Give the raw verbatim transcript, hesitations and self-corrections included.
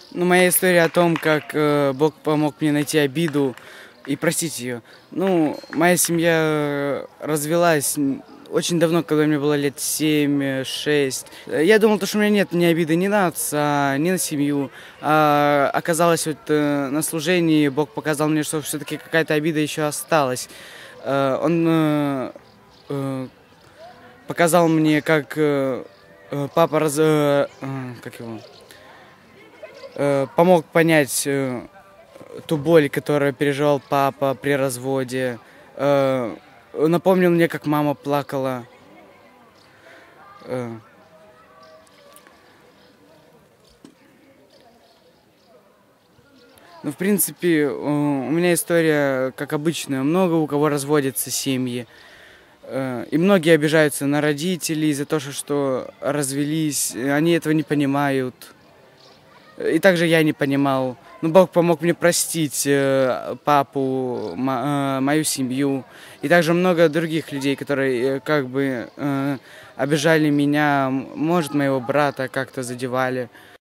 Ну, моя история о том, как э, Бог помог мне найти обиду и простить ее. Ну, моя семья э, развелась н- очень давно, когда мне было лет семь-шесть. Я думал, то, что у меня нет ни обиды ни на отца, ни на семью. А оказалось, вот э, на служении Бог показал мне, что все-таки какая-то обида еще осталась. Э, он э, э, показал мне, как э, э, папа раз... э, э, как его? Э, помог понять э, ту боль, которую переживал папа при разводе. Э, напомнил мне, как мама плакала. Э, ну, в принципе, э, у меня история, как обычно, много у кого разводятся семьи. Э, и многие обижаются на родителей из-за того, что, что развелись. Они этого не понимают. И также я не понимал. Ну, Бог помог мне простить э, папу, ма- э, мою семью. И также много других людей, которые э, как бы э, обижали меня, м- может, моего брата как-то задевали.